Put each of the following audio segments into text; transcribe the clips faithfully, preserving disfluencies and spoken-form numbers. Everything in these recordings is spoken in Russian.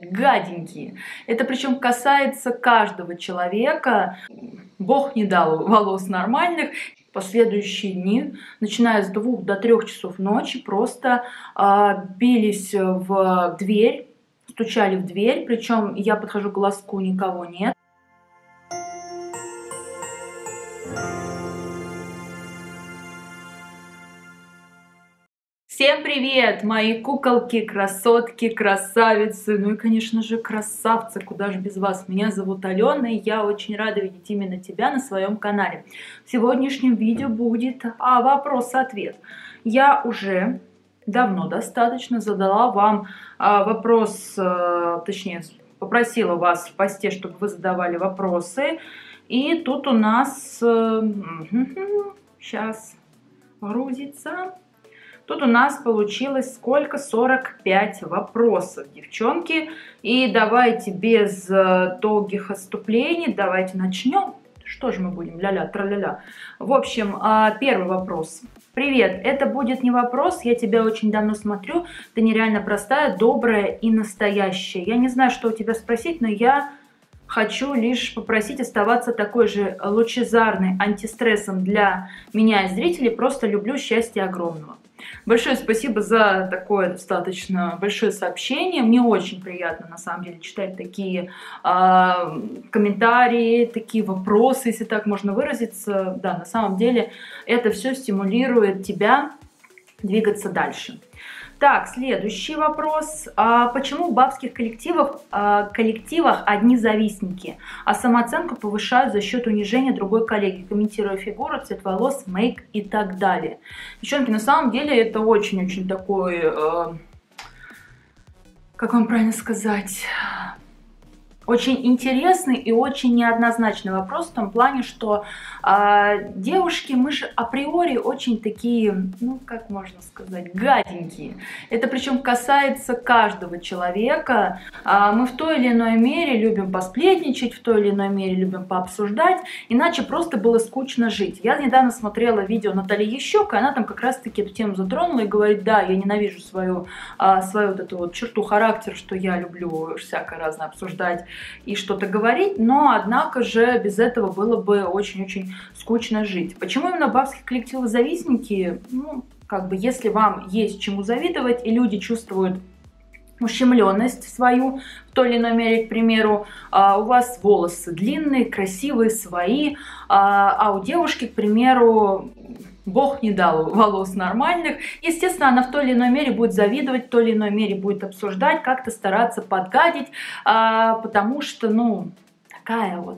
гаденькие. Это причем касается каждого человека. Бог не дал волос нормальных. Последующие дни, начиная с двух до трех часов ночи, просто э, бились в дверь, стучали в дверь, причем я подхожу к глазку, никого нет. Всем привет, мои куколки, красотки, красавицы, ну и, конечно же, красавцы, куда же без вас. Меня зовут Алена, и я очень рада видеть именно тебя на своем канале. В сегодняшнем видео будет а, вопрос-ответ. Я уже давно достаточно задала вам а, вопрос, а, точнее, попросила вас в посте, чтобы вы задавали вопросы. И тут у нас, а, сейчас грузится... Тут у нас получилось сколько? сорок пять вопросов, девчонки. И давайте без долгих отступлений, давайте начнем. Что же мы будем? Ля-ля, тра-ля-ля. В общем, первый вопрос. Привет, это будет не вопрос, я тебя очень давно смотрю. Ты нереально простая, добрая и настоящая. Я не знаю, что у тебя спросить, но я... хочу лишь попросить оставаться такой же лучезарной, антистрессом для меня и зрителей. Просто люблю, счастья огромного. Большое спасибо за такое достаточно большое сообщение. Мне очень приятно, на самом деле, читать такие э, комментарии, такие вопросы, если так можно выразиться. Да, на самом деле это все стимулирует тебя двигаться дальше. Так, следующий вопрос. А почему в бабских коллективах, а, коллективах одни завистники, а самооценку повышают за счет унижения другой коллеги, комментируя фигуру, цвет волос, мейк и так далее? Девчонки, на самом деле это очень-очень такой, э, как вам правильно сказать... очень интересный и очень неоднозначный вопрос в том плане, что э, девушки, мы же априори очень такие, ну, как можно сказать, гаденькие. Это причем касается каждого человека. Э, мы в той или иной мере любим посплетничать, в той или иной мере любим пообсуждать, иначе просто было скучно жить. Я недавно смотрела видео Натальи Ящук, и она там как раз-таки эту тему затронула и говорит: да, я ненавижу свою, э, свою вот эту вот черту характера, что я люблю всякое разное обсуждать и что-то говорить, но, однако же, без этого было бы очень-очень скучно жить. Почему именно бабские коллективы завистники? Ну, как бы, если вам есть чему завидовать, и люди чувствуют ущемленность свою, в той или иной мере, к примеру, а, у вас волосы длинные, красивые, свои, а, а у девушки, к примеру, Бог не дал волос нормальных. Естественно, она в той или иной мере будет завидовать, в той или иной мере будет обсуждать, как-то стараться подгадить, а, потому что, ну, такая вот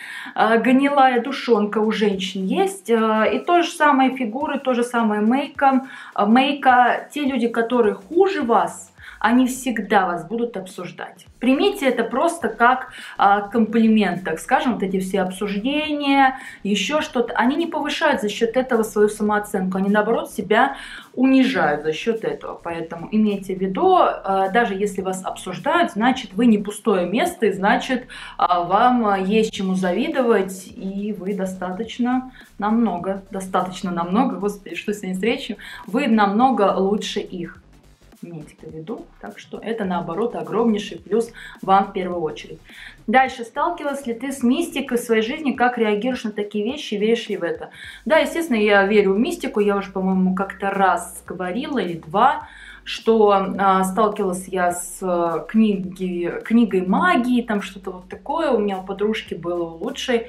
а, гнилая душонка у женщин есть. А, и то же самое фигуры, то же самое мейка, а, мейка. Те люди, которые хуже вас, они всегда вас будут обсуждать. Примите это просто как а, комплимент, так скажем, вот эти все обсуждения, еще что-то. Они не повышают за счет этого свою самооценку, они наоборот себя унижают за счет этого. Поэтому имейте в виду, а, даже если вас обсуждают, значит вы не пустое место, и значит а, вам есть чему завидовать, и вы достаточно намного, достаточно намного, господи, что с ней встречу, вы намного лучше их. Имейте это в виду, так что это наоборот огромнейший плюс вам в первую очередь. Дальше, сталкивалась ли ты с мистикой в своей жизни, как реагируешь на такие вещи, веришь ли в это? Да, естественно, я верю в мистику, я уже, по-моему, как-то раз говорила или два, что а, сталкивалась я с а, книги, книгой магии, там что-то вот такое, у меня у подружки было у лучшей,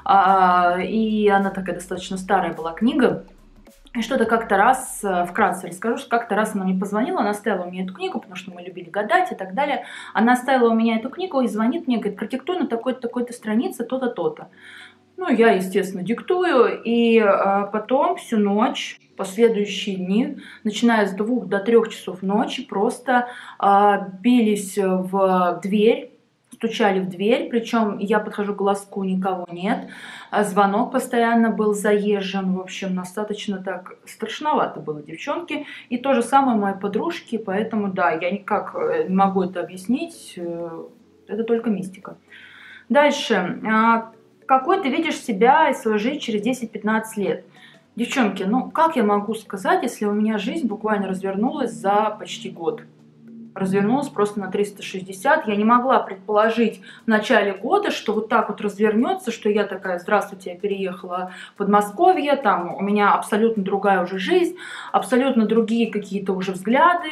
а, и она такая достаточно старая была книга. И что-то как-то раз, вкратце расскажу, что как-то раз она мне позвонила, она оставила у меня эту книгу, потому что мы любили гадать и так далее. Она оставила у меня эту книгу и звонит мне, говорит: продиктуй на такой-то, такой-то странице то-то, то-то. Ну, я, естественно, диктую, и а, потом всю ночь, последующие дни, начиная с двух до трех часов ночи, просто а, бились в дверь, стучали в дверь, причем я подхожу к глазку, никого нет, а звонок постоянно был заезжен, в общем, достаточно так страшновато было, девчонки. И то же самое мои подружки, поэтому, да, я никак не могу это объяснить, это только мистика. Дальше. Какой ты видишь себя и свою жизнь через десять-пятнадцать лет? Девчонки, ну как я могу сказать, если у меня жизнь буквально развернулась за почти год? развернулась просто на триста шестьдесят. Я не могла предположить в начале года, что вот так вот развернется, что я такая: здравствуйте, я переехала в Подмосковье, там у меня абсолютно другая уже жизнь, абсолютно другие какие-то уже взгляды,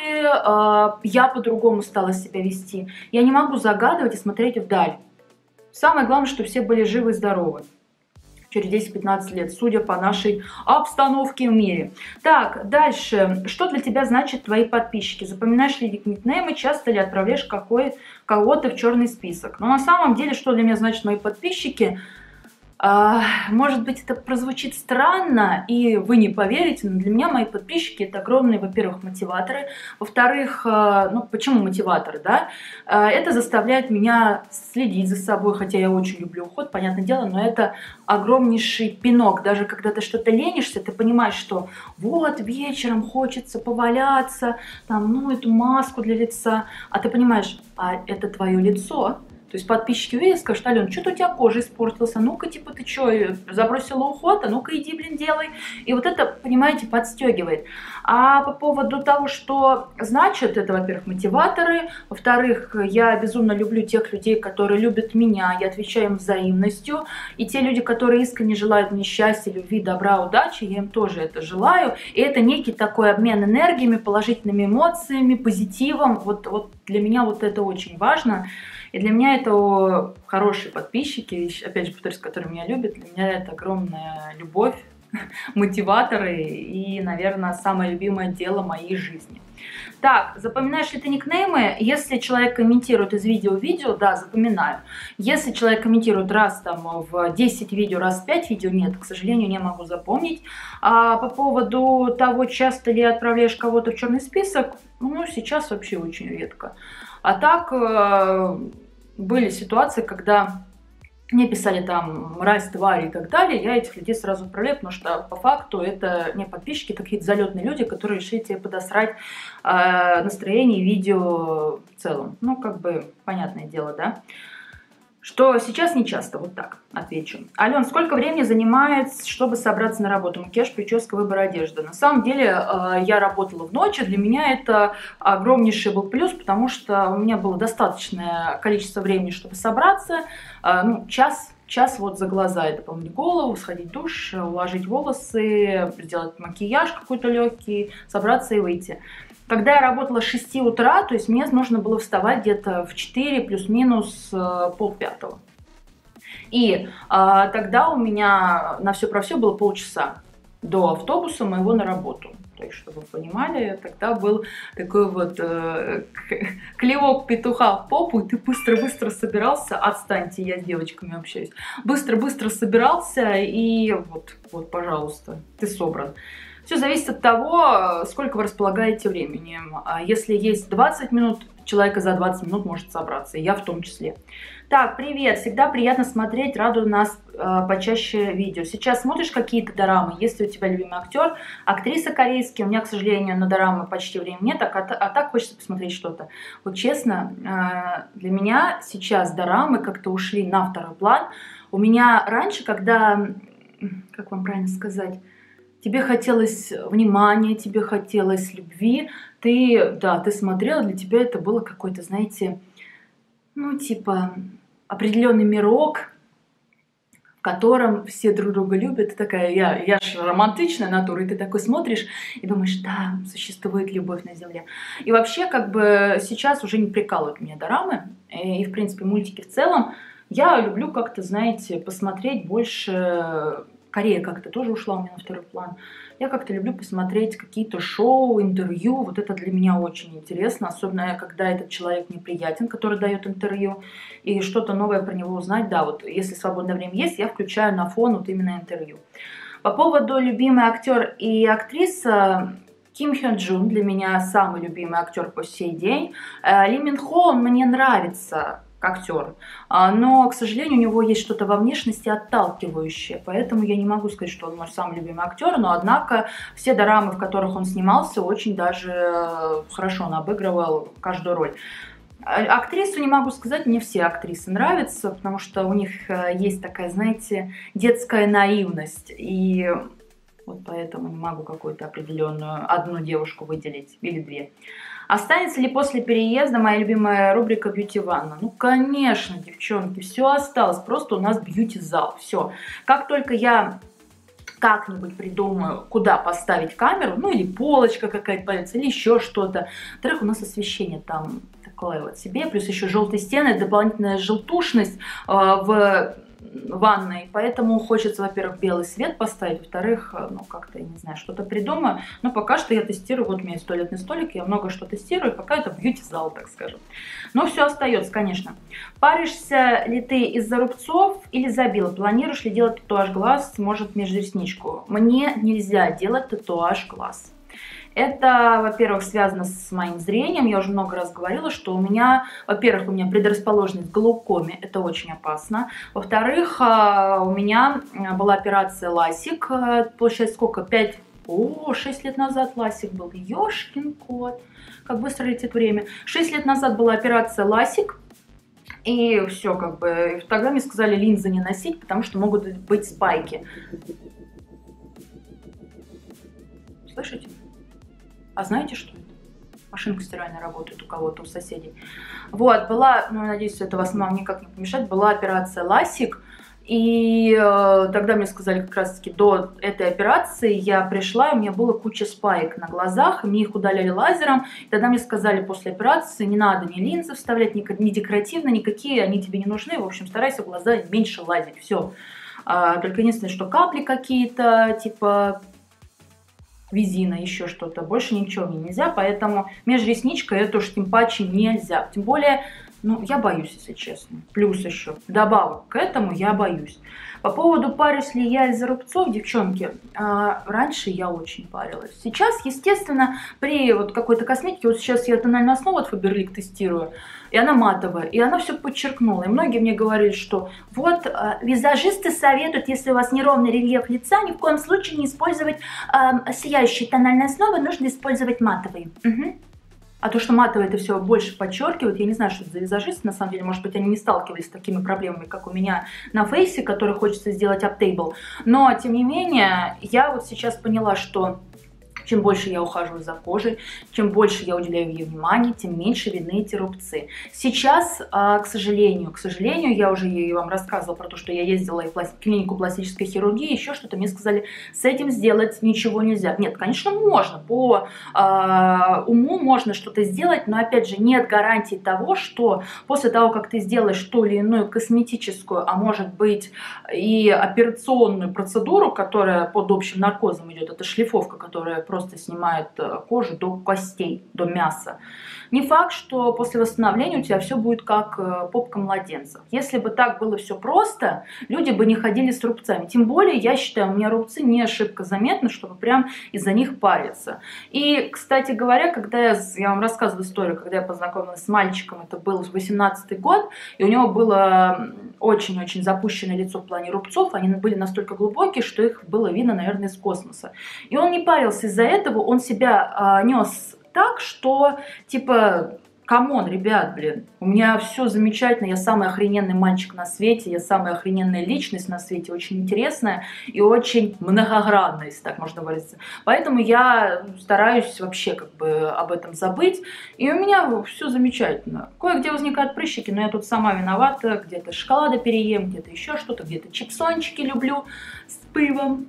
я по-другому стала себя вести. Я не могу загадывать и смотреть вдаль. Самое главное, чтобы все были живы и здоровы через десять-пятнадцать лет, судя по нашей обстановке в мире. Так, дальше. Что для тебя значит твои подписчики? Запоминаешь ли никнеймы, часто ли отправляешь какой, кого-то в черный список? Но на самом деле, что для меня значит мои подписчики? А, может быть, это прозвучит странно, и вы не поверите, но для меня мои подписчики — это огромные, во-первых, мотиваторы, во-вторых, ну почему мотиваторы, да? Это заставляет меня следить за собой, хотя я очень люблю уход, понятное дело, но это огромнейший пинок. Даже когда ты что-то ленишься, ты понимаешь, что вот вечером хочется поваляться, там, ну, эту маску для лица, а ты понимаешь, а это твое лицо. То есть подписчики увидят, скажут: Ален, что-то у тебя кожа испортилась, а ну-ка, типа, ты что, забросила уход, а ну-ка, иди, блин, делай. И вот это, понимаете, подстегивает. А по поводу того, что значит, это, во-первых, мотиваторы, во-вторых, я безумно люблю тех людей, которые любят меня, я отвечаю им взаимностью, и те люди, которые искренне желают мне счастья, любви, добра, удачи, я им тоже это желаю. И это некий такой обмен энергиями, положительными эмоциями, позитивом. Вот, вот для меня вот это очень важно. И для меня это хорошие подписчики, опять же, повторюсь, которые меня любят. Для меня это огромная любовь, мотиваторы и, наверное, самое любимое дело моей жизни. Так, запоминаешь ли ты никнеймы? Если человек комментирует из видео в видео, да, запоминаю. Если человек комментирует раз там в десять видео, раз в пять видео, нет, к сожалению, не могу запомнить. А по поводу того, часто ли отправляешь кого-то в черный список, ну, сейчас вообще очень редко. А так, были ситуации, когда мне писали там мразь, тварь и так далее, я этих людей сразу отправляю, потому что по факту это не подписчики, это какие-то залетные люди, которые решили тебе подосрать э, настроение видео в целом. Ну, как бы, понятное дело, да? Что сейчас не часто, вот так отвечу. Ален, сколько времени занимает, чтобы собраться на работу? Макияж, прическа, выбор одежды. На самом деле я работала в ночь, для меня это огромнейший был плюс, потому что у меня было достаточное количество времени, чтобы собраться. Ну, час, час вот за глаза, это помыть голову, сходить в душ, уложить волосы, сделать макияж какой-то легкий, собраться и выйти. Когда я работала с шести утра, то есть мне нужно было вставать где-то в четыре, плюс-минус полпятого. И а, тогда у меня на все про все было полчаса до автобуса моего на работу. То есть, чтобы вы понимали, тогда был такой вот э, клевок петуха в попу, и ты быстро-быстро собирался, отстаньте, я с девочками общаюсь, быстро-быстро собирался, и вот, вот, пожалуйста, ты собран. Все зависит от того, сколько вы располагаете временем. Если есть двадцать минут, человека за двадцать минут может собраться, и я в том числе. Так, привет, всегда приятно смотреть, радует нас э, почаще видео. Сейчас смотришь какие-то дорамы? Если у тебя любимый актер, актриса корейские, у меня, к сожалению, на дорамы почти времени нет, а, а так хочется посмотреть что-то. Вот честно, э, для меня сейчас дорамы как-то ушли на второй план. У меня раньше, когда, как вам правильно сказать, тебе хотелось внимания, тебе хотелось любви, ты, да, ты смотрела, для тебя это было какой-то, знаете, ну, типа, определенный мирок, в котором все друг друга любят. Ты такая, я, я же романтичная натура, и ты такой смотришь и думаешь, да, существует любовь на земле. И вообще, как бы, сейчас уже не прикалывают меня дорамы, и, в принципе, мультики в целом. Я люблю как-то, знаете, посмотреть больше... Корея как-то тоже ушла у меня на второй план. Я как-то люблю посмотреть какие-то шоу, интервью. Вот это для меня очень интересно. Особенно, когда этот человек неприятен, который дает интервью. И что-то новое про него узнать. Да, вот если свободное время есть, я включаю на фон вот именно интервью. По поводу любимый актер и актриса... Ким Хён Джун для меня самый любимый актер по сей день. Ли Мин Хо, он мне нравится актер, но, к сожалению, у него есть что-то во внешности отталкивающее, поэтому я не могу сказать, что он мой самый любимый актер, но, однако, все дорамы, в которых он снимался, очень даже хорошо он обыгрывал каждую роль. Актрису не могу сказать, мне все актрисы нравятся, потому что у них есть такая, знаете, детская наивность, и вот поэтому не могу какую-то определенную одну девушку выделить или две. Останется ли после переезда моя любимая рубрика бьюти-ванна? Ну, конечно, девчонки, все осталось. Просто у нас бьюти-зал. Все. Как только я как-нибудь придумаю, куда поставить камеру, ну или полочка какая-то появится, или еще что-то. Во-вторых, у нас освещение там такое вот себе, плюс еще желтые стены, дополнительная желтушность э, в ванной, поэтому хочется, во-первых, белый свет поставить, во-вторых, ну, как-то, я не знаю, что-то придумаю, но пока что я тестирую, вот у меня есть туалетный столик, я много что тестирую, пока это бьюти-зал, так скажем. Но все остается, конечно. Паришься ли ты из-за рубцов или забила? Планируешь ли делать татуаж глаз, может, межресничку? Мне нельзя делать татуаж глаз. Это, во-первых, связано с моим зрением. Я уже много раз говорила, что у меня, во-первых, у меня предрасположенность к глаукоме. Это очень опасно. Во-вторых, у меня была операция ласик. Получается, сколько? пять, о, шесть лет назад ласик был. Ёшкин кот. Как быстро летит время. шесть лет назад была операция ласик. И все, как бы, тогда мне сказали линзы не носить, потому что могут быть спайки. Слышите? А знаете, что это? Машинка стиральная работает у кого-то, у соседей. Вот, была, ну, надеюсь, это вас вам никак не помешает, была операция ласик. И э, тогда мне сказали, как раз-таки до этой операции я пришла, и у меня было куча спаек на глазах, и мне их удаляли лазером. И тогда мне сказали после операции, не надо ни линзы вставлять, ни, ни декоративно, никакие, они тебе не нужны. В общем, старайся в глаза меньше лазить, все. А, только единственное, что капли какие-то, типа визина, еще что-то. Больше ничего мне нельзя, поэтому межресничка это уж тем паче нельзя. Тем более, ну, я боюсь, если честно. Плюс еще, добавок к этому я боюсь. По поводу, парюсь ли я из-за рубцов, девчонки, а, раньше я очень парилась. Сейчас, естественно, при вот какой-то косметике, вот сейчас я тональную основу от Faberlic тестирую, и она матовая, и она все подчеркнула. И многие мне говорили, что вот э, визажисты советуют, если у вас неровный рельеф лица, ни в коем случае не использовать э, сияющие тональные основы, нужно использовать матовые. Угу. А то, что матовые это все больше подчеркивает, я не знаю, что это за визажисты, на самом деле, может быть, они не сталкивались с такими проблемами, как у меня на фейсе, который хочется сделать аптейбл. Но, тем не менее, я вот сейчас поняла, что чем больше я ухаживаю за кожей, чем больше я уделяю ей внимания, тем меньше видны эти рубцы. Сейчас, к сожалению, к сожалению, я уже вам рассказывала про то, что я ездила в клинику пластической хирургии, еще что-то, мне сказали, с этим сделать ничего нельзя. Нет, конечно, можно, по э, уму можно что-то сделать, но, опять же, нет гарантии того, что после того, как ты сделаешь ту или иную косметическую, а может быть и операционную процедуру, которая под общим наркозом идет, это шлифовка, которая просто просто снимает кожу до костей, до мяса. Не факт, что после восстановления у тебя все будет как попка младенцев. Если бы так было все просто, люди бы не ходили с рубцами. Тем более, я считаю, у меня рубцы не ошибка заметны, чтобы прям из-за них париться. И, кстати говоря, когда я, я вам рассказывала историю, когда я познакомилась с мальчиком, это был восемнадцатый год, и у него было очень-очень запущенное лицо в плане рубцов, они были настолько глубокие, что их было видно, наверное, из космоса. И он не парился из-за этого, он себя а, нес так, что, типа, камон, ребят, блин, у меня все замечательно, я самый охрененный мальчик на свете, я самая охрененная личность на свете, очень интересная и очень многогранная, если так можно выразиться. Поэтому я стараюсь вообще как бы об этом забыть, и у меня все замечательно. Кое-где возникают прыщики, но я тут сама виновата, где-то шоколада переем, где-то еще что-то, где-то чипсончики люблю с пивом.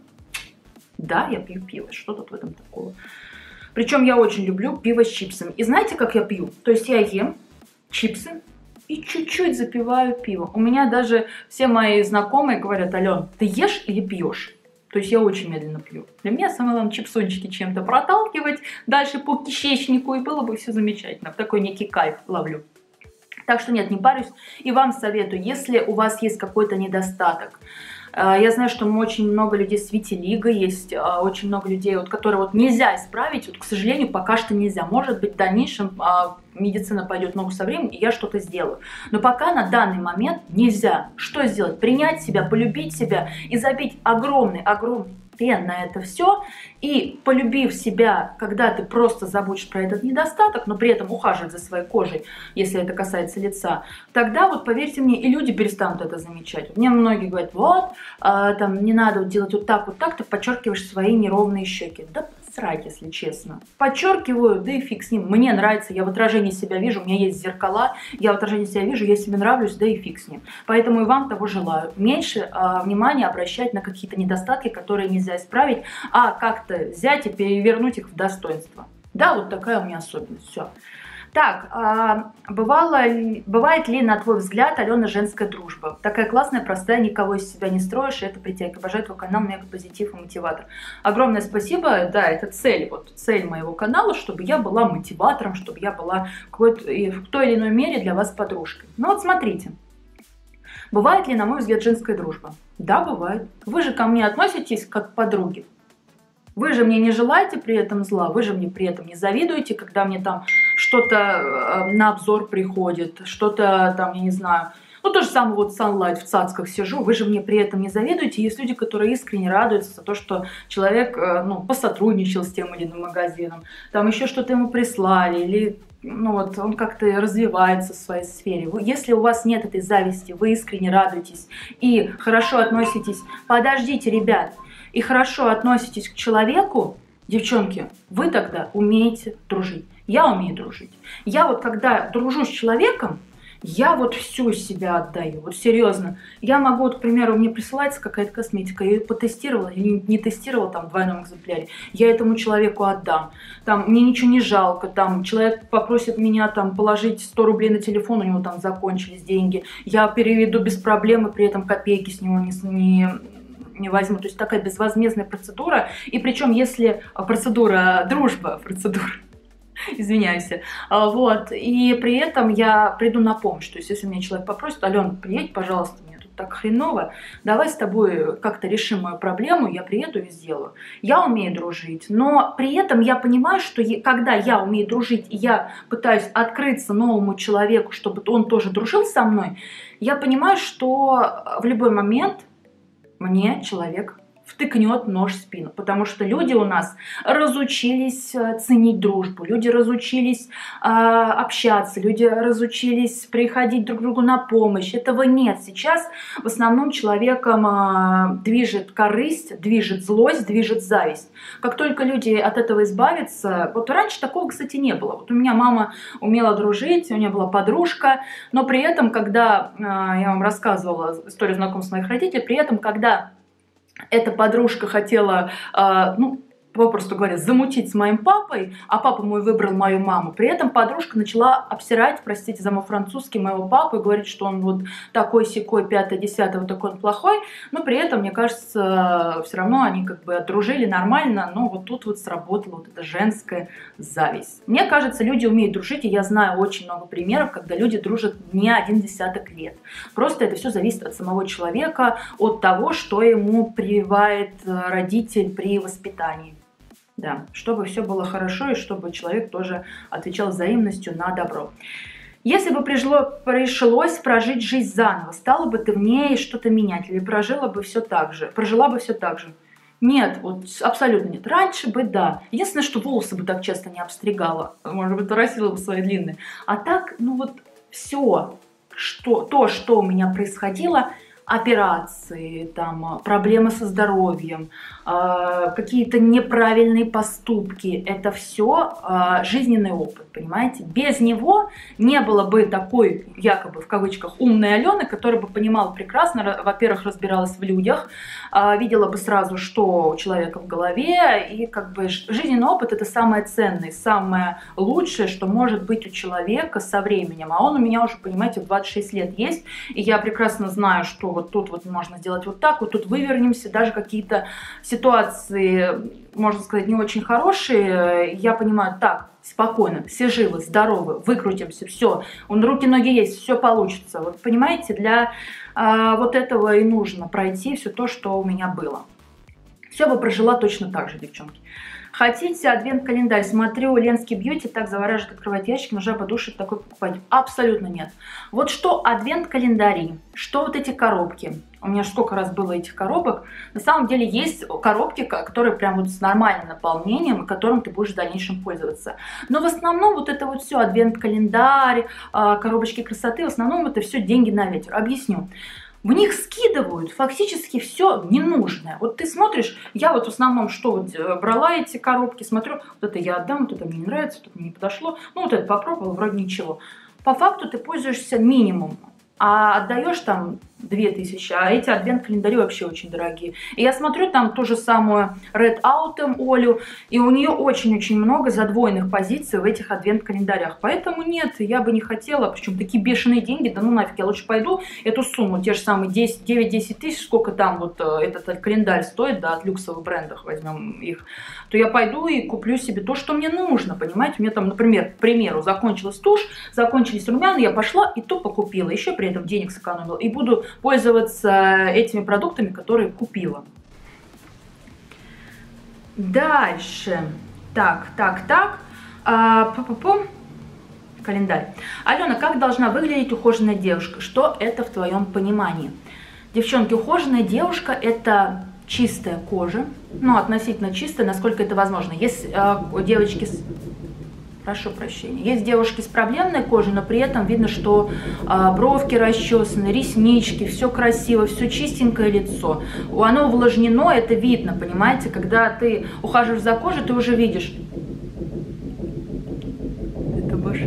Да, я пью пиво, что тут в этом такого? Причем я очень люблю пиво с чипсами. И знаете, как я пью? То есть я ем чипсы и чуть-чуть запиваю пиво. У меня даже все мои знакомые говорят: Ален, ты ешь или пьешь? То есть я очень медленно пью. Для меня самое главное чипсончики чем-то проталкивать дальше по кишечнику, и было бы все замечательно. Такой некий кайф ловлю. Так что нет, не парюсь. И вам советую, если у вас есть какой-то недостаток. Я знаю, что очень много людей с витилиго, есть очень много людей, вот, которые вот нельзя исправить, вот, к сожалению, пока что нельзя. Может быть, в дальнейшем медицина пойдет ногу со временем, и я что-то сделаю. Но пока на данный момент нельзя. Что сделать? Принять себя, полюбить себя и забить огромный-огромный на это все, и полюбив себя, когда ты просто забудешь про этот недостаток, но при этом ухаживать за своей кожей, если это касается лица, тогда вот, поверьте мне, и люди перестанут это замечать. Мне многие говорят: вот, а, там не надо делать вот так, вот так, ты подчеркиваешь свои неровные щеки. Да срать, если честно. Подчеркиваю, да и фиг с ним. Мне нравится, я в отражении себя вижу, у меня есть зеркала, я в отражении себя вижу, я себе нравлюсь, да и фиг с ним. Поэтому и вам того желаю. Меньше а, внимания обращать на какие-то недостатки, которые нельзя исправить, а как-то взять и перевернуть их в достоинство. Да, вот такая у меня особенность. Все. Так, а, бывало, бывает ли, на твой взгляд, Алена, женская дружба? Такая классная, простая, никого из себя не строишь, и это притягивает. Обожаю твой канал, мега позитив и мотиватор. Огромное спасибо, да, это цель, вот цель моего канала, чтобы я была мотиватором, чтобы я была в той или иной мере для вас подружкой. Ну вот смотрите, бывает ли, на мой взгляд, женская дружба? Да, бывает. Вы же ко мне относитесь как к подруге. Вы же мне не желаете при этом зла, вы же мне при этом не завидуете, когда мне там что-то на обзор приходит, что-то там, я не знаю, ну то же самое вот Sunlight в цацках сижу, вы же мне при этом не завидуете. Есть люди, которые искренне радуются за то, что человек, ну, посотрудничал с тем или иным магазином, там еще что-то ему прислали, или ну вот он как-то развивается в своей сфере. Если у вас нет этой зависти, вы искренне радуетесь и хорошо относитесь, подождите, ребят, и хорошо относитесь к человеку, девчонки, вы тогда умеете дружить. Я умею дружить. Я вот когда дружу с человеком, я вот всю себя отдаю, вот серьезно. Я могу, вот, к примеру, мне присылается какая-то косметика, я ее потестировала или не тестировала там в двойном экземпляре, я этому человеку отдам. Там мне ничего не жалко, там человек попросит меня там положить сто рублей на телефон, у него там закончились деньги, я переведу без проблем, и при этом копейки с него не... не не возьму. То есть такая безвозмездная процедура. И причем, если процедура, дружба, процедура, извиняюсь, вот, и при этом я приду на помощь. То есть, если меня человек попросит: Алена, приедь, пожалуйста, мне тут так хреново, давай с тобой как-то решим мою проблему, я приеду и сделаю. Я умею дружить, но при этом я понимаю, что когда я умею дружить, и я пытаюсь открыться новому человеку, чтобы он тоже дружил со мной, я понимаю, что в любой момент мне человек втыкнет нож в спину, потому что люди у нас разучились ценить дружбу, люди разучились э, общаться, люди разучились приходить друг другу на помощь. Этого нет. Сейчас в основном человеком э, движет корысть, движет злость, движет зависть. Как только люди от этого избавятся, вот раньше такого, кстати, не было. Вот у меня мама умела дружить, у нее была подружка, но при этом, когда, э, я вам рассказывала историю знакомства моих родителей, при этом, когда эта подружка хотела, э, ну, попросту говоря, замутить с моим папой, а папа мой выбрал мою маму. При этом подружка начала обсирать, простите за мой французский, моего папу, и говорить, что он вот такой-сякой, пятое-десятое, вот такой он плохой. Но при этом, мне кажется, все равно они как бы дружили нормально, но вот тут вот сработала вот эта женская зависть. Мне кажется, люди умеют дружить, и я знаю очень много примеров, когда люди дружат не один десяток лет. Просто это все зависит от самого человека, от того, что ему прививает родитель при воспитании. Да, чтобы все было хорошо и чтобы человек тоже отвечал взаимностью на добро. Если бы пришло, пришлось прожить жизнь заново, стало бы ты в ней что-то менять или прожила бы все так же, прожила бы все так же? Нет, вот абсолютно нет. Раньше бы да. Единственное, что волосы бы так часто не обстригала, может быть, нарастила бы свои длинные. А так, ну вот все, что, то, что у меня происходило, операции, там, проблемы со здоровьем, э, какие-то неправильные поступки. Это все э, жизненный опыт, понимаете? Без него не было бы такой, якобы, в кавычках, умной Алены, которая бы понимала прекрасно, во-первых, разбиралась в людях, э, видела бы сразу, что у человека в голове, и как бы жизненный опыт — это самое ценное, самое лучшее, что может быть у человека со временем. А он у меня уже, понимаете, в двадцать шесть лет есть, и я прекрасно знаю, что вот тут вот можно сделать вот так, вот тут вывернемся, даже какие-то ситуации, можно сказать, не очень хорошие, я понимаю, так, спокойно, все живы, здоровы, выкрутимся, все, он руки, ноги есть, все получится. Вот понимаете, для а, вот этого и нужно пройти все то, что у меня было. Все бы прожила точно так же, девчонки. Хотите адвент-календарь? Смотрю, Ленский бьюти так завораживает, открывать ящик, но жаба душит такой покупать. Абсолютно нет. Вот что адвент-календари, что вот эти коробки. У меня сколько раз было этих коробок. На самом деле есть коробки, которые прям вот с нормальным наполнением, которым ты будешь в дальнейшем пользоваться. Но в основном вот это вот все, адвент-календарь, коробочки красоты, в основном это все деньги на ветер. Объясню. в них скидывают фактически все ненужное. Вот ты смотришь, я вот в основном что вот брала эти коробки, смотрю, вот это я отдам, вот это мне не нравится, вот это мне не подошло, ну вот это попробовала, вроде ничего. По факту ты пользуешься минимумом, а отдаешь там две тысячи, а эти адвент-календари вообще очень дорогие. И я смотрю там ту же самую Red Autumn Олю, и у нее очень-очень много задвоенных позиций в этих адвент-календарях. Поэтому нет, я бы не хотела, причем такие бешеные деньги, да ну нафиг, я лучше пойду эту сумму, те же самые девять-десять тысяч, сколько там вот этот календарь стоит, да, от люксовых брендов возьмем их, то я пойду и куплю себе то, что мне нужно, понимаете? У меня там, например, к примеру, закончилась тушь, закончились румяна, я пошла и тупо купила, еще при этом денег сэкономила, и буду пользоваться этими продуктами, которые купила. Дальше. Так, так, так. А, пу-пу-пу. Календарь. Алена, как должна выглядеть ухоженная девушка? Что это в твоем понимании? Девчонки, ухоженная девушка – это чистая кожа. Ну, относительно чистая, насколько это возможно. Есть э, девочки с... Прошу прощения. Есть девушки с проблемной кожей, но при этом видно, что э, бровки расчесаны, реснички, все красиво, все чистенькое лицо. Оно увлажнено, это видно, понимаете? Когда ты ухаживаешь за кожей, ты уже видишь. Это башня.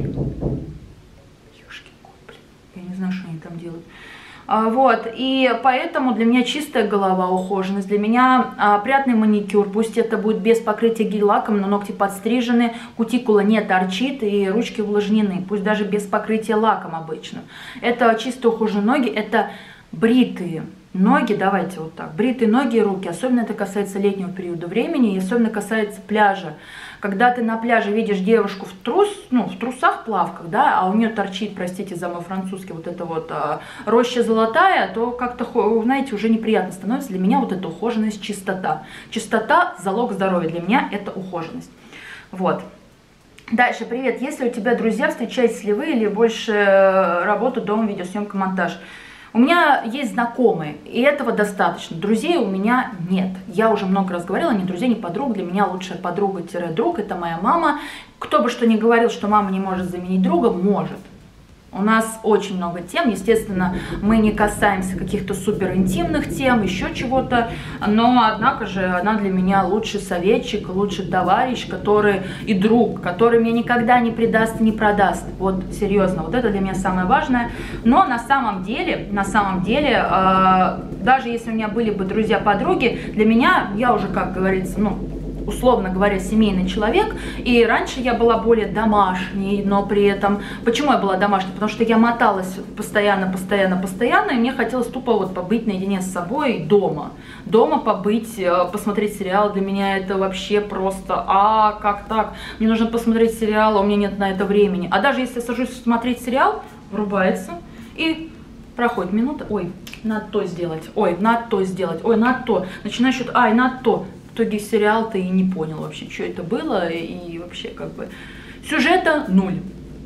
Ёшкин-кот, блин. Я не знаю, что они там делают. Вот, и поэтому для меня чистая голова, ухоженность, для меня а, приятный маникюр, пусть это будет без покрытия гель-лаком, но ногти подстрижены, кутикула не торчит и ручки увлажнены, пусть даже без покрытия лаком обычно. Это чисто ухоженные ноги, это бритые ноги, давайте вот так, бритые ноги и руки, особенно это касается летнего периода времени и особенно касается пляжа. Когда ты на пляже видишь девушку в, трус, ну, в трусах, плавках, да, а у нее торчит, простите за мой французский, вот эта вот а, роща золотая, то как-то, знаете, уже неприятно становится. Для меня вот это ухоженность, чистота. Чистота – залог здоровья. Для меня это ухоженность. Вот. Дальше, привет. Если у тебя друзья, встречаетесь ли вы или больше работа, дом, видеосъемка, монтаж? У меня есть знакомые, и этого достаточно. Друзей у меня нет. Я уже много раз говорила, ни друзей, ни подруг. Для меня лучшая подруга-друг – это моя мама. Кто бы что ни говорил, что мама не может заменить друга, может. У нас очень много тем, естественно, мы не касаемся каких-то супер интимных тем, еще чего-то, но, однако же, она для меня лучший советчик, лучший товарищ, который и друг, который меня никогда не предаст и не продаст. Вот, серьезно, вот это для меня самое важное. Но на самом деле, на самом деле, э, даже если у меня были бы друзья-подруги, для меня, я уже, как говорится, ну, условно говоря, семейный человек, и раньше я была более домашней, но при этом... Почему я была домашней? Потому что я моталась постоянно, постоянно, постоянно, и мне хотелось тупо вот побыть наедине с собой дома. Дома побыть, посмотреть сериал, для меня это вообще просто, а, как так? Мне нужно посмотреть сериал, а у меня нет на это времени. А даже если я сажусь смотреть сериал, врубается, и проходит минута, ой, надо то сделать, ой, надо то сделать, ой, надо то, начинаешь счет, ай, надо то. В итоге сериал ты и не понял вообще, что это было, и вообще как бы сюжета нуль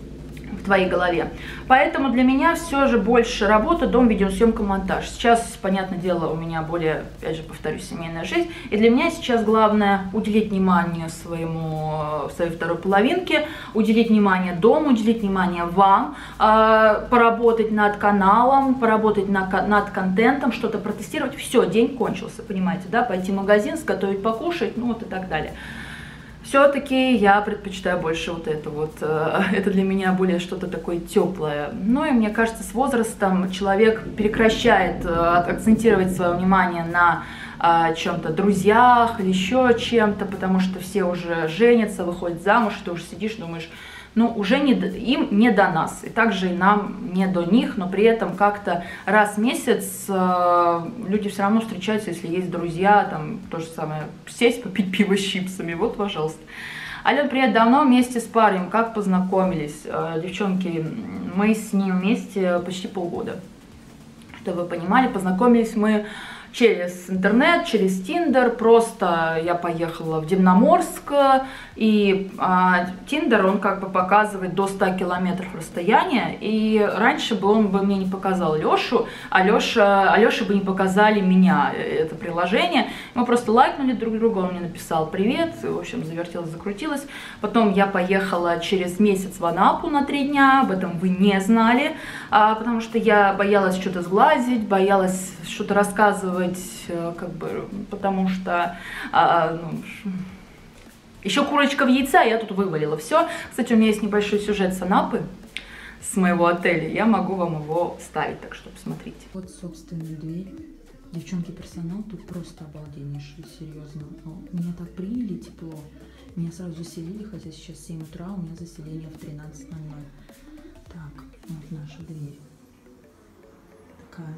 в твоей голове. Поэтому для меня все же больше работа, дом, видеосъемка, монтаж. Сейчас, понятное дело, у меня более, опять же, повторюсь, семейная жизнь. И для меня сейчас главное уделить внимание своему, своей второй половинке, уделить внимание дому, уделить внимание вам, э, поработать над каналом, поработать на, над контентом, что-то протестировать. Все, день кончился, понимаете, да? Пойти в магазин, сготовить, покушать, ну вот и так далее. Все-таки я предпочитаю больше вот это вот, это для меня более что-то такое теплое. Ну и мне кажется, с возрастом человек прекращает акцентировать свое внимание на чем-то, друзьях или еще чем-то, потому что все уже женятся, выходят замуж, ты уже сидишь, думаешь, ну уже не, им не до нас, и также и нам не до них, но при этом как-то раз в месяц э, люди все равно встречаются, если есть друзья, там то же самое, сесть, попить пиво с чипсами, вот, пожалуйста. Ален, привет, давно вместе с парнем, как познакомились? Э, девчонки, мы с ним вместе почти полгода, чтобы вы понимали, познакомились мы через интернет, через Тиндер. Просто я поехала в Дивноморск, и Тиндер, он как бы показывает до ста километров расстояния, и раньше бы он бы мне не показал Лешу, а Леша, а Леше бы не показали меня, это приложение. Мы просто лайкнули друг друга, он мне написал привет, в общем, завертелось, закрутилось. Потом я поехала через месяц в Анапу на три дня, об этом вы не знали, потому что я боялась что-то сглазить, боялась что-то рассказывать, как бы, потому что... Ну, еще курочка в яйце, а я тут вывалила все. Кстати, у меня есть небольшой сюжет с Анапы, с моего отеля. Я могу вам его вставить, так что посмотрите. Вот, собственно, дверь. Девчонки, персонал тут просто обалденнейший, серьезно. Меня так приняли тепло. Меня сразу заселили, хотя сейчас семь утра, у меня заселение в тринадцать ноль ноль. Так, вот наша дверь. Такая.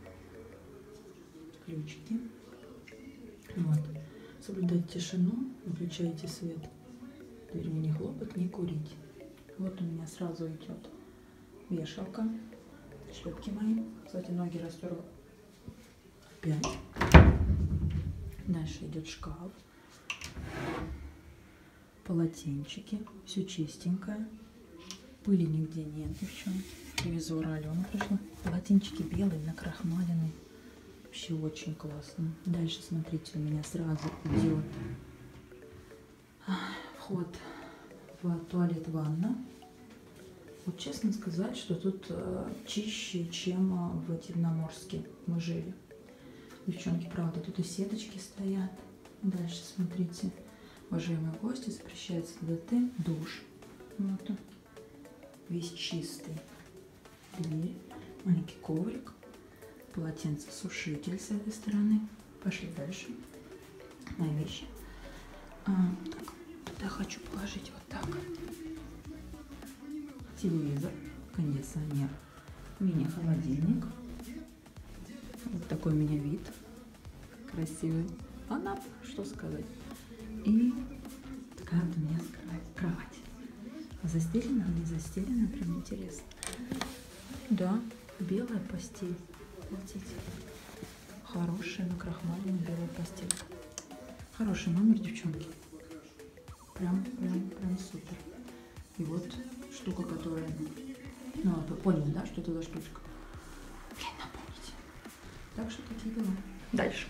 Ключики. Вот. Соблюдать тишину, выключайте свет. Дверью не хлопать, не курить. Вот у меня сразу идет вешалка. Шлепки мои. Кстати, ноги растерла. Опять. Дальше идет шкаф. Полотенчики. Все чистенькое. Пыли нигде нет, девчонки. Ревизора Алена пришла. Полотенчики белые, накрахмаленные. Вообще очень классно. Дальше, смотрите, у меня сразу идет вход в туалет-ванна. Вот честно сказать, что тут э, чище, чем э, в Дивноморске мы жили. Девчонки, правда, тут и сеточки стоят. Дальше, смотрите, уважаемые гости, запрещается ДДТ, душ. Вот он, весь чистый. Дверь, маленький коврик. Полотенце-сушитель с этой стороны. Пошли дальше. Мои вещи. А, так, туда хочу положить вот так. Телевизор, кондиционер, мини-холодильник. Вот такой у меня вид. Красивый. Анапа, что сказать. И такая вот у меня кровать. Застелена, не застелена, прям интересно. Да, белая постель. Смотрите. Хорошая, накрахмаленная белая постель. Хороший номер, девчонки. Прям, прям, прям супер. И вот штука, которая... Ну, вы поняли, да, что это за штучка? Блин, напомните. Так что такие дела. Дальше.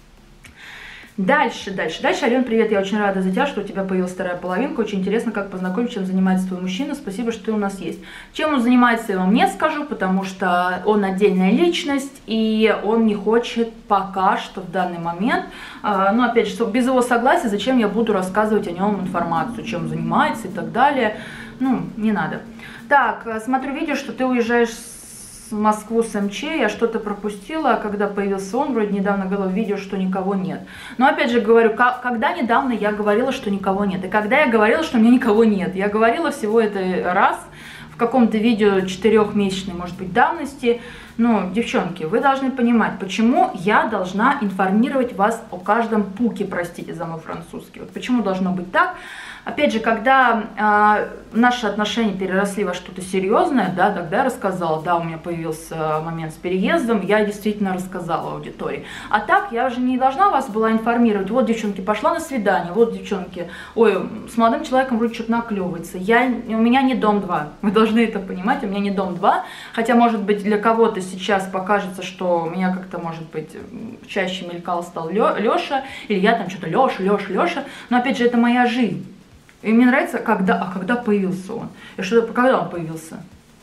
Дальше, дальше, дальше. Ален, привет, я очень рада за тебя, что у тебя появилась вторая половинка. Очень интересно, как познакомить, чем занимается твой мужчина. Спасибо, что ты у нас есть. Чем он занимается, я вам не скажу, потому что он отдельная личность, и он не хочет пока что в данный момент, ну, опять же, без его согласия, зачем я буду рассказывать о нем информацию, чем он занимается и так далее. Ну, не надо. Так, смотрю видео, что ты уезжаешь в Москву с МЧ, я что-то пропустила, когда появился он, вроде недавно было видео, что никого нет. Но опять же говорю, когда недавно я говорила, что никого нет, и когда я говорила, что у меня никого нет, я говорила всего это раз в каком-то видео четырехмесячной, может быть, давности. Ну, девчонки, вы должны понимать, почему я должна информировать вас о каждом пуке, простите за мой французский. Вот почему должно быть так. Опять же, когда э, наши отношения переросли во что-то серьезное, да, тогда я рассказала, да, у меня появился момент с переездом, я действительно рассказала аудитории. А так я уже не должна вас была информировать, вот, девчонки, пошла на свидание, вот, девчонки, ой, с молодым человеком вроде что-то наклевывается, я, у меня не дом два, вы должны это понимать, у меня не дом два, хотя, может быть, для кого-то сейчас покажется, что у меня как-то, может быть, чаще мелькал стал Леша, или я там что-то Леша, Леша, Леша, но, опять же, это моя жизнь. И мне нравится, когда, а когда появился он? И что, когда он появился?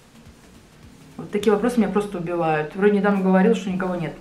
Вот такие вопросы меня просто убивают. Вроде недавно говорил, что никого нет.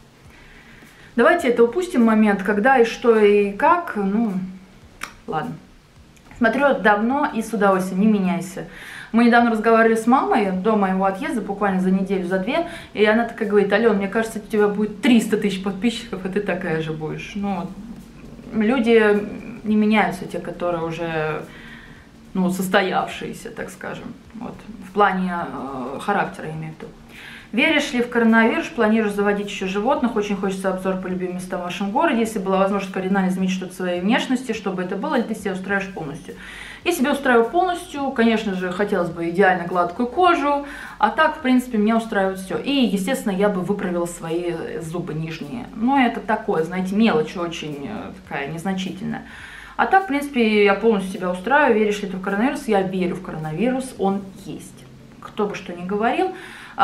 Давайте это упустим момент, когда и что и как. Ну, ладно. Смотрю давно и с удовольствием, не меняйся. Мы недавно разговаривали с мамой до моего отъезда, буквально за неделю, за две, и она такая говорит: Ален, мне кажется, у тебя будет триста тысяч подписчиков, и ты такая же будешь. Ну, люди не меняются, те, которые уже, ну, состоявшиеся, так скажем, вот, в плане э, характера, я имею в виду. Веришь ли в коронавирус? Планируешь заводить еще животных? Очень хочется обзор по любимым местам в вашем городе. Если была возможность кардинально изменить что-то в своей внешности, чтобы это было, или ты себя устраиваешь полностью? Я себя устраиваю полностью. Конечно же, хотелось бы идеально гладкую кожу. А так, в принципе, меня устраивает все. И, естественно, я бы выправила свои зубы нижние. Но это такое, знаете, мелочь очень такая незначительная. А так, в принципе, я полностью себя устраиваю. Веришь ли ты в коронавирус? Я верю в коронавирус. Он есть. Кто бы что ни говорил.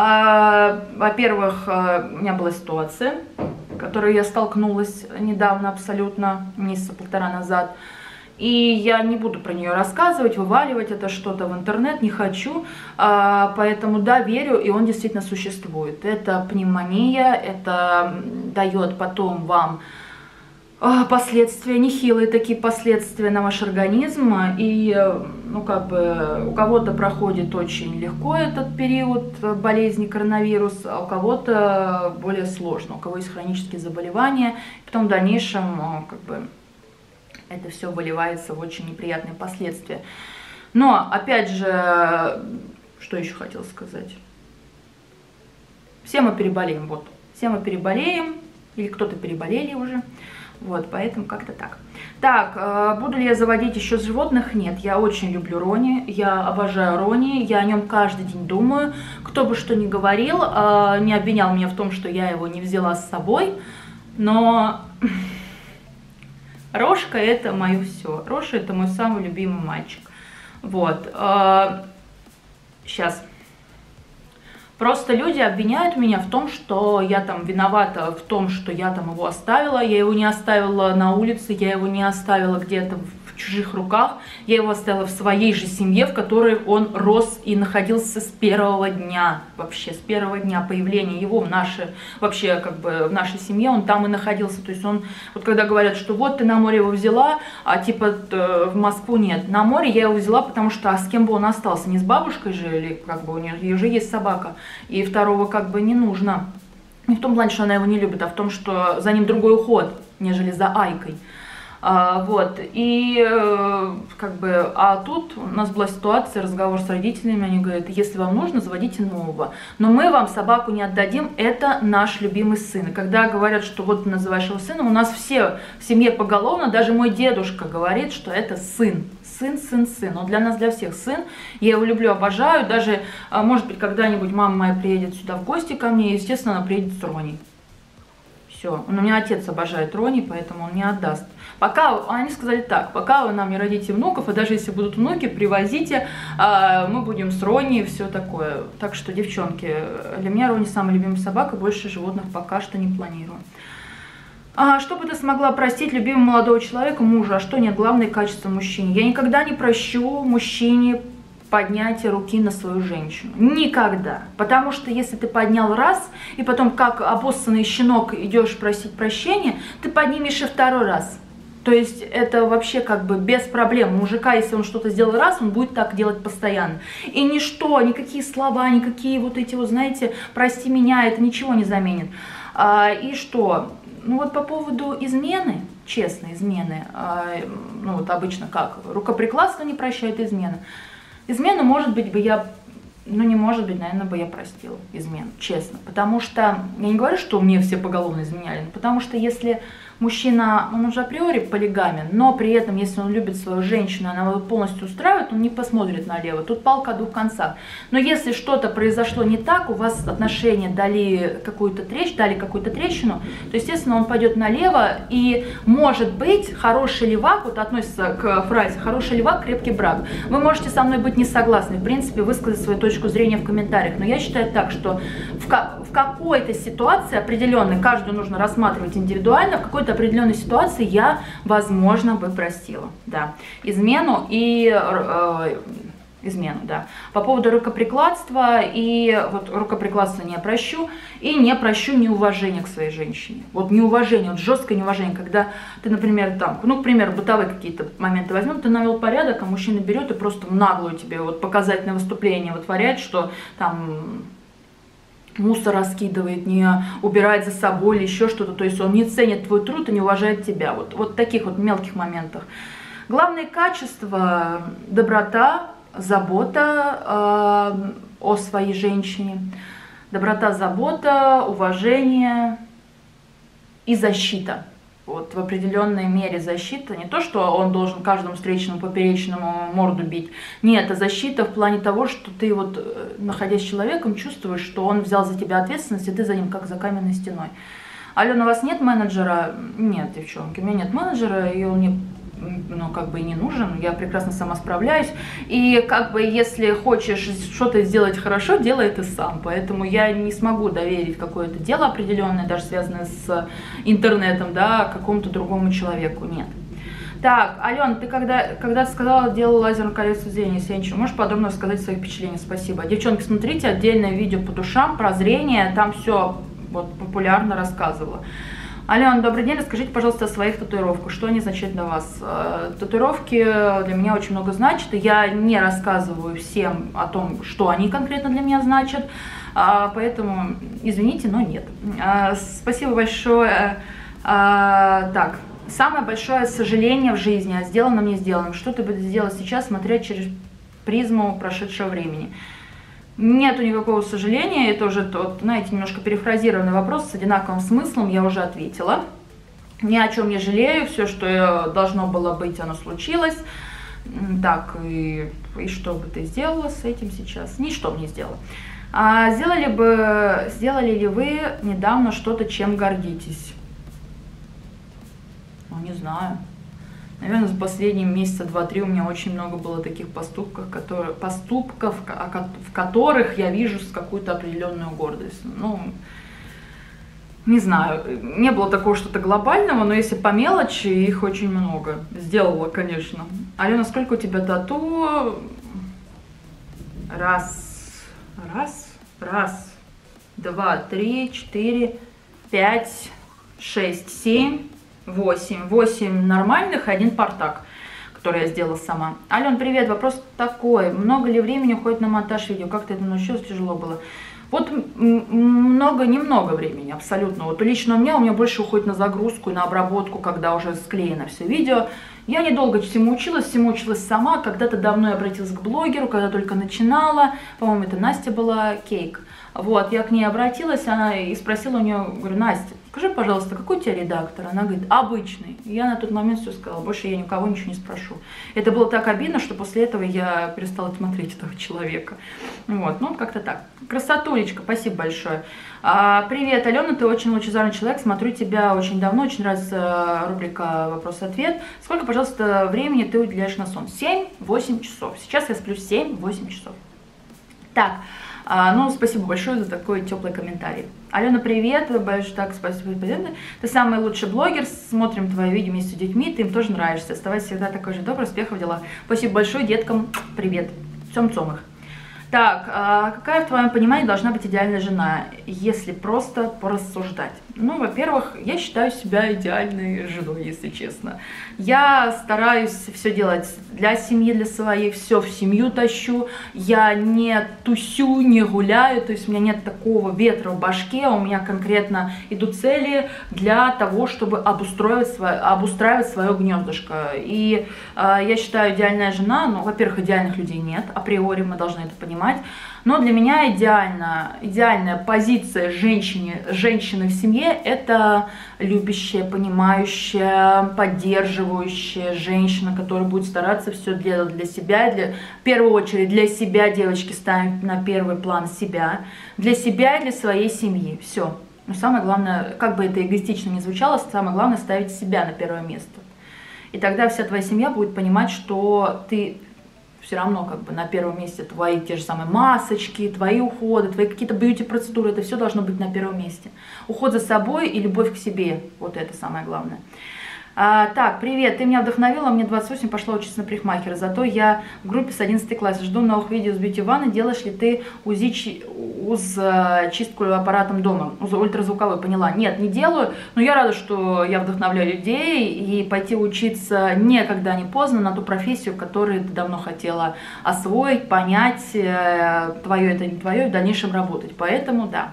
Во-первых, у меня была ситуация, с которой я столкнулась недавно абсолютно, месяца полтора назад. И я не буду про нее рассказывать, вываливать это что-то в интернет, не хочу. Поэтому да, верю, и он действительно существует. Это пневмония, это дает потом вам последствия, нехилые такие последствия на ваш организм, и, ну, как бы, у кого-то проходит очень легко этот период болезни коронавирус, а у кого-то более сложно, у кого есть хронические заболевания, потом в дальнейшем, как бы, это все выливается в очень неприятные последствия. Но, опять же, что еще хотела сказать? Все мы переболеем, вот, все мы переболеем, или кто-то переболели уже. Вот, поэтому как-то так. Так, буду ли я заводить еще животных? Нет, я очень люблю Рони, я обожаю Рони, я о нем каждый день думаю. Кто бы что ни говорил, не обвинял меня в том, что я его не взяла с собой, но Рошка — это мое все. Роша — это мой самый любимый мальчик. Вот, сейчас. Просто люди обвиняют меня в том, что я там виновата в том, что я там его оставила. Я его не оставила на улице, я его не оставила где-то в чужих руках. Я его оставила в своей же семье, в которой он рос и находился с первого дня. Вообще, с первого дня появления его в нашей, вообще, как бы, в нашей семье, он там и находился. То есть он, вот когда говорят, что вот ты на море его взяла, а типа в Москву нет. На море я его взяла, потому что, а с кем бы он остался? Не с бабушкой же, или как бы у нее уже есть собака. И второго как бы не нужно. Не в том плане, что она его не любит, а в том, что за ним другой уход, нежели за Айкой. А, вот, и как бы, а тут у нас была ситуация, разговор с родителями, они говорят, если вам нужно, заводите нового, но мы вам собаку не отдадим, это наш любимый сын. И когда говорят, что вот ты называешь его сыном, у нас все в семье поголовно, даже мой дедушка говорит, что это сын. Сын, сын, сын. Он для нас, для всех сын. Я его люблю, обожаю. Даже, может быть, когда-нибудь мама моя приедет сюда в гости ко мне, и, естественно, она приедет с Рони. Все. У меня отец обожает Рони, поэтому он не отдаст. Пока, они сказали так, пока вы нам не родите внуков, и даже если будут внуки, привозите, мы будем с Рони и все такое. Так что, девчонки, для меня Рони самая любимая собака, больше животных пока что не планирую. А что бы ты смогла простить любимому молодого человека, мужа, а что нет, главное качество мужчине? Я никогда не прощу мужчине поднятие руки на свою женщину. Никогда. Потому что если ты поднял раз, и потом как обоссанный щенок идешь просить прощения, ты поднимешь и второй раз. То есть это вообще как бы без проблем. У мужика, если он что-то сделал раз, он будет так делать постоянно. И ничто, никакие слова, никакие вот эти вот, знаете, прости меня, это ничего не заменит. А, и что? Ну вот по поводу измены, честно, измены, э, ну вот обычно как, рукоприкладство не прощает измены. Измену, может быть, бы я, ну не может быть, наверное, бы я простила измену, честно. Потому что, я не говорю, что мне все поголовно изменяли, но потому что если мужчина, он уже априори полигамен, но при этом, если он любит свою женщину, она его полностью устраивает, он не посмотрит налево. Тут палка о двух концах. Но если что-то произошло не так, у вас отношения дали какую-то трещину, дали какую-то трещину, то, естественно, он пойдет налево, и, может быть, хороший левак, вот относится к фразе «хороший левак, крепкий брак». Вы можете со мной быть не согласны, в принципе, высказать свою точку зрения в комментариях, но я считаю так, что в, в какой-то ситуации определенной, каждую нужно рассматривать индивидуально, в какой-то определенной ситуации я, возможно, бы простила, да, измену и э, измену, да. По поводу рукоприкладства, и вот рукоприкладство не прощу, и не прощу неуважение к своей женщине. Вот неуважение, вот жесткое неуважение, когда ты, например, там, ну, к примеру, бытовые какие-то моменты возьмем, ты навел порядок, а мужчина берет и просто в наглую тебе вот показательное выступление вытворяет, что там мусор раскидывает, не убирает за собой или еще что-то, то есть он не ценит твой труд и не уважает тебя, вот, вот в таких вот мелких моментах. Главное качество – доброта, забота э, о своей женщине, Доброта, забота, уважение и защита. Вот в определенной мере защита. Не то, что он должен каждому встречному поперечному морду бить. Нет, это защита в плане того, что ты вот, находясь с человеком, чувствуешь, что он взял за тебя ответственность, и ты за ним как за каменной стеной. Алена, у вас нет менеджера? Нет, девчонки, у меня нет менеджера, и он мне, ну, как бы и не нужен, я прекрасно сама справляюсь, и как бы если хочешь что-то сделать хорошо, делай это сам, поэтому я не смогу доверить какое-то дело определенное, даже связанное с интернетом, да, какому-то другому человеку, нет. Так, Алена, ты когда, когда ты сказала, делала лазерную коррекцию зрения, если я ничего, можешь подробно рассказать свои впечатления? Спасибо. Девчонки, смотрите отдельное видео по душам, про зрение, там все вот популярно рассказывала. Алена, добрый день, расскажите, пожалуйста, о своих татуировках. Что они значат для вас? Татуировки для меня очень много значат, и я не рассказываю всем о том, что они конкретно для меня значат, поэтому извините, но нет. Спасибо большое. Так, самое большое сожаление в жизни о сделанном не сделанном. Что ты будешь делать сейчас, смотря через призму прошедшего времени? Нету никакого сожаления, это уже тот, знаете, немножко перефразированный вопрос с одинаковым смыслом, я уже ответила. Ни о чем не жалею, все, что должно было быть, оно случилось. Так, и, и что бы ты сделала с этим сейчас? Ничто бы не сделала. А сделали бы, сделали ли вы недавно что-то, чем гордитесь? Ну, не знаю. Наверное, за последние месяца два-три у меня очень много было таких поступков, которые, поступков, в которых я вижу какую-то определенную гордость. Ну, не знаю, не было такого что-то глобального, но если по мелочи, их очень много. Сделала, конечно. Алена, сколько у тебя тату? Раз, раз, раз, два, три, четыре, пять, шесть, семь. восемь. восемь нормальных и один партак, который я сделала сама. Ален, привет. Вопрос такой. Много ли времени уходит на монтаж видео? Как ты это научилась? Тяжело было? Вот много, немного времени, абсолютно. Вот лично у меня, у меня больше уходит на загрузку и на обработку, когда уже склеено все видео. Я недолго всему училась, всему училась сама. Когда-то давно я обратилась к блогеру, когда только начинала. По-моему, это Настя была, Кейк. Вот, я к ней обратилась, она и спросила у нее, говорю, Настя, скажи, пожалуйста, какой у тебя редактор? Она говорит, обычный. И я на тот момент все сказала, больше я никого ничего не спрошу. Это было так обидно, что после этого я перестала смотреть этого человека. Вот, ну, как-то так. Красотулечка, спасибо большое. А, привет, Алена, ты очень лучезарный человек, смотрю тебя очень давно, очень нравится рубрика «Вопрос-ответ». Сколько, пожалуйста, времени ты уделяешь на сон? семь-восемь часов. Сейчас я сплю семь-восемь часов. Так. А, ну, спасибо большое за такой теплый комментарий. Алена, привет, большое так, спасибо, ты самый лучший блогер, смотрим твои видео вместе с детьми, ты им тоже нравишься, оставайся всегда такой же добрый, успехов в делах. Спасибо большое, деткам, привет, цом-цом их. Так, а какая в твоем понимании должна быть идеальная жена, если просто порассуждать? Ну, во-первых, я считаю себя идеальной женой, если честно. Я стараюсь все делать для семьи, для своей, все в семью тащу. Я не тусю, не гуляю, то есть у меня нет такого ветра в башке, у меня конкретно идут цели для того, чтобы обустраивать свое, обустраивать свое гнездышко. И э, я считаю, идеальная жена, ну, во-первых, идеальных людей нет, априори мы должны это понимать. Но для меня идеально, идеальная позиция женщины, женщины в семье – это любящая, понимающая, поддерживающая женщина, которая будет стараться все делать для себя. Для, в первую очередь для себя, девочки, ставим на первый план себя. Для себя и для своей семьи. Все. Но самое главное, как бы это эгоистично ни звучало, самое главное ставить себя на первое место. И тогда вся твоя семья будет понимать, что ты... все равно как бы на первом месте твои те же самые масочки, твои уходы, твои какие-то бьюти-процедуры, это все должно быть на первом месте. Уход за собой и любовь к себе, вот это самое главное. А, так, привет, ты меня вдохновила, мне двадцать восемь, пошла учиться на парикмахера, зато я в группе с одиннадцатого класса, жду новых видео с бьюти ванны, делаешь ли ты УЗИ, УЗ, чистку аппаратом дома, ультразвуковой, поняла? Нет, не делаю, но я рада, что я вдохновляю людей, и пойти учиться никогда не поздно на ту профессию, которую ты давно хотела освоить, понять, твое это не твое, и в дальнейшем работать, поэтому да.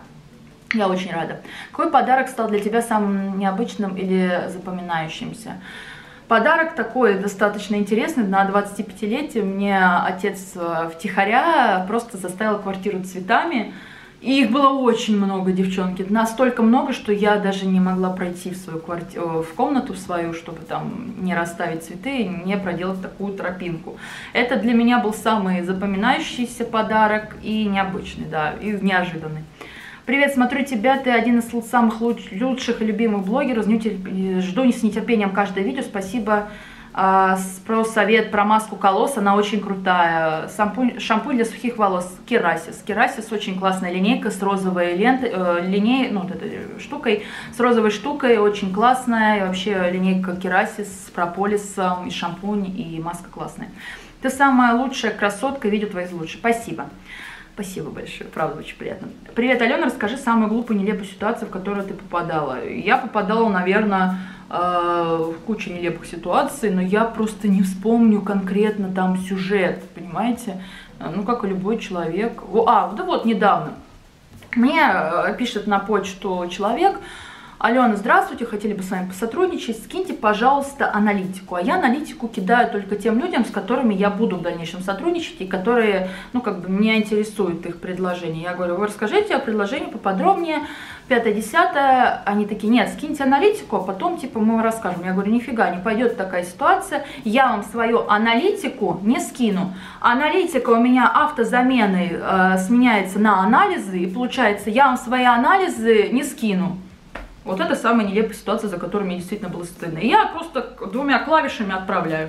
Я очень рада. Какой подарок стал для тебя самым необычным или запоминающимся? Подарок такой достаточно интересный. На двадцатипятилетие мне отец втихаря просто заставил квартиру цветами. И их было очень много, девчонки. Настолько много, что я даже не могла пройти в свою квартиру, в комнату свою, чтобы там не расставить цветы, не проделать такую тропинку. Это для меня был самый запоминающийся подарок и необычный, да, и неожиданный. Привет, смотрю тебя, ты один из самых лучших и любимых блогеров. Жду с нетерпением каждое видео. Спасибо про совет про маску колосс, она очень крутая. Шампунь, шампунь для сухих волос Керасис. Керасис очень классная линейка с розовой лентой, э, линей, ну, вот этой штукой, с розовой штукой, очень классная. И вообще линейка Керасис с прополисом, и шампунь, и маска классная. Ты самая лучшая красотка, видео твои лучшие. Спасибо. Спасибо большое, правда, очень приятно. Привет, Алена, расскажи самую глупую, нелепую ситуацию, в которую ты попадала. Я попадала, наверное, в кучу нелепых ситуаций, но я просто не вспомню конкретно там сюжет, понимаете? Ну, как и любой человек. А, да вот, недавно. Мне пишет на почту человек: Алена, здравствуйте, хотели бы с вами посотрудничать, скиньте, пожалуйста, аналитику. А я аналитику кидаю только тем людям, с которыми я буду в дальнейшем сотрудничать, и которые, ну, как бы меня интересует их предложение. Я говорю, вы расскажите о предложении поподробнее, пятое-десятое. Они такие, нет, скиньте аналитику, а потом, типа, мы расскажем. Я говорю, нифига, не пойдет такая ситуация, я вам свою аналитику не скину. Аналитика у меня автозаменой э, сменяется на анализы, и получается, я вам свои анализы не скину. Вот это самая нелепая ситуация, за которую мне действительно было стыдно. И я просто двумя клавишами отправляю.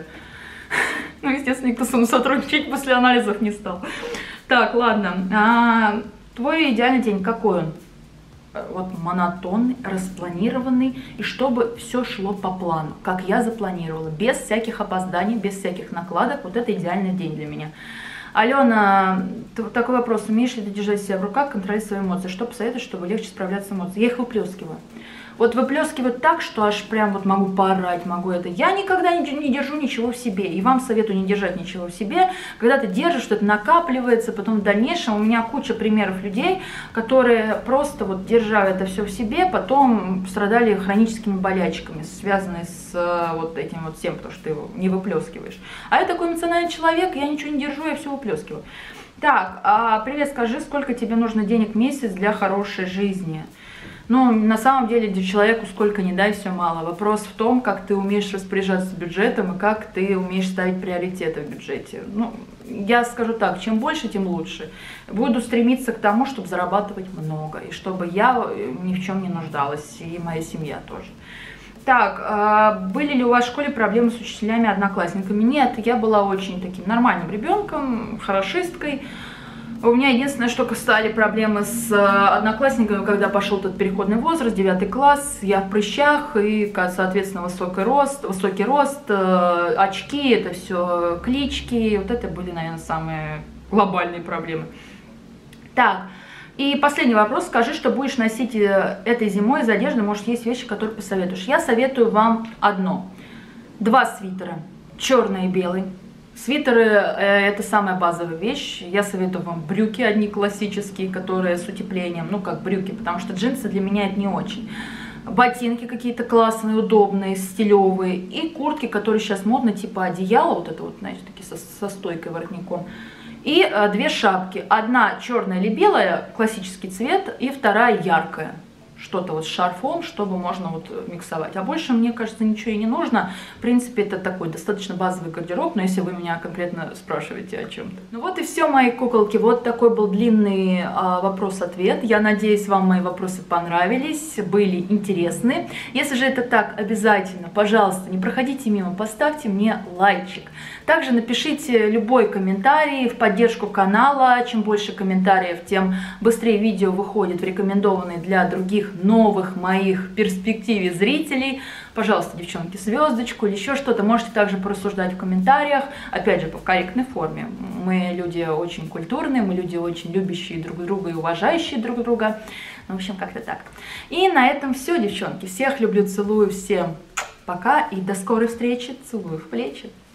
Ну, естественно, никто со мной сотрудничать после анализов не стал. Так, ладно. А, твой идеальный день какой он? Вот монотонный, распланированный, и чтобы все шло по плану, как я запланировала, без всяких опозданий, без всяких накладок. Вот это идеальный день для меня. Алена, такой вопрос. Умеешь ли ты держать себя в руках, контролировать свои эмоции? Что посоветуешь, чтобы легче справляться с эмоциями? Я их выплескиваю. Вот выплескиваю так, что аж прям вот могу поорать, могу это. Я никогда не, не держу ничего в себе. И вам советую не держать ничего в себе. Когда ты держишь, что-то накапливается, потом в дальнейшем у меня куча примеров людей, которые просто вот держа это все в себе, потом страдали хроническими болячками, связанными с вот этим вот всем, потому что ты его не выплескиваешь. А я такой эмоциональный человек, я ничего не держу, я все выплескиваю. Так, а, привет, скажи, сколько тебе нужно денег в месяц для хорошей жизни? Ну, на самом деле, человеку сколько ни дай, все мало. Вопрос в том, как ты умеешь распоряжаться бюджетом и как ты умеешь ставить приоритеты в бюджете. Ну, я скажу так, чем больше, тем лучше. Буду стремиться к тому, чтобы зарабатывать много, и чтобы я ни в чем не нуждалась, и моя семья тоже. Так, а были ли у вас в школе проблемы с учителями, одноклассниками? Нет, я была очень таким нормальным ребенком, хорошисткой. У меня единственное, что стали проблемы с одноклассниками, когда пошел тот переходный возраст, девятый класс, я в прыщах, и, соответственно, высокий рост, высокий рост, очки, это все клички, вот это были, наверное, самые глобальные проблемы. Так, и последний вопрос, скажи, что будешь носить этой зимой из одежды, может, есть вещи, которые посоветуешь. Я советую вам одно, два свитера, черный и белый. Свитеры э, это самая базовая вещь. Я советую вам брюки одни классические, которые с утеплением, ну как брюки, потому что джинсы для меня это не очень. Ботинки какие-то классные, удобные, стилевые. И куртки, которые сейчас модно, типа одеяла, вот это вот, знаете, такие со, со стойкой воротником. И э, две шапки. Одна черная или белая, классический цвет, и вторая яркая. Что-то вот с шарфом, чтобы можно вот миксовать. А больше, мне кажется, ничего и не нужно. В принципе, это такой достаточно базовый гардероб, но если вы меня конкретно спрашиваете о чем-то. Ну вот и все, мои куколки. Вот такой был длинный а, вопрос-ответ. Я надеюсь, вам мои вопросы понравились, были интересны. Если же это так, обязательно, пожалуйста, не проходите мимо, поставьте мне лайчик. Также напишите любой комментарий в поддержку канала. Чем больше комментариев, тем быстрее видео выходит в рекомендованные для других новых моих перспективе зрителей. Пожалуйста, девчонки, звездочку или еще что-то. Можете также порассуждать в комментариях. Опять же, по корректной форме. Мы люди очень культурные, мы люди очень любящие друг друга и уважающие друг друга. Ну, в общем, как-то так. И на этом все, девчонки. Всех люблю, целую, всем пока и до скорой встречи. Целую в плечи.